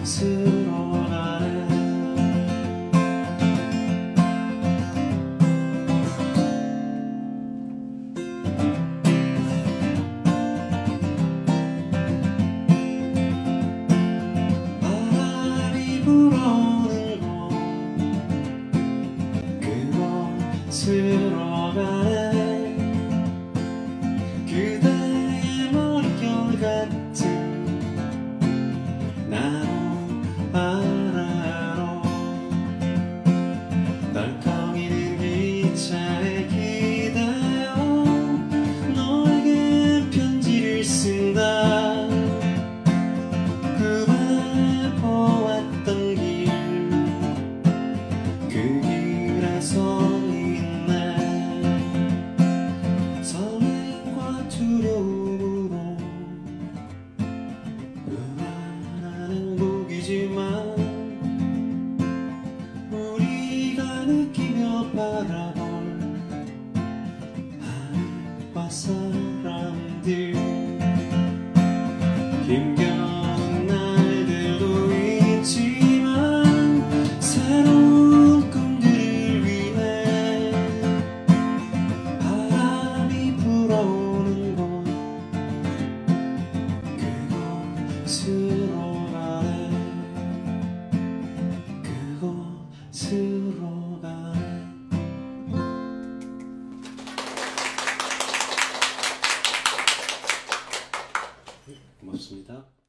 스러가네. 바람이 불어오는 곳 그곳으로가네. 그대의 머릿결 같은 나무 아래로 덜컹이는 기차에 기대어 너에게 편지를 쓴다. 그 밤에 보았던 길, 그 길에 서 있네. 설렘과 두려움으로 불안한 행복이지만 우리가 느끼며 바라볼 하늘과 사람들. 힘겨운 날들도 있지만 새로운 꿈들을 위해 바람이 불어오는 곳 그곳으로 가네. 그곳으로 가네. 고맙습니다.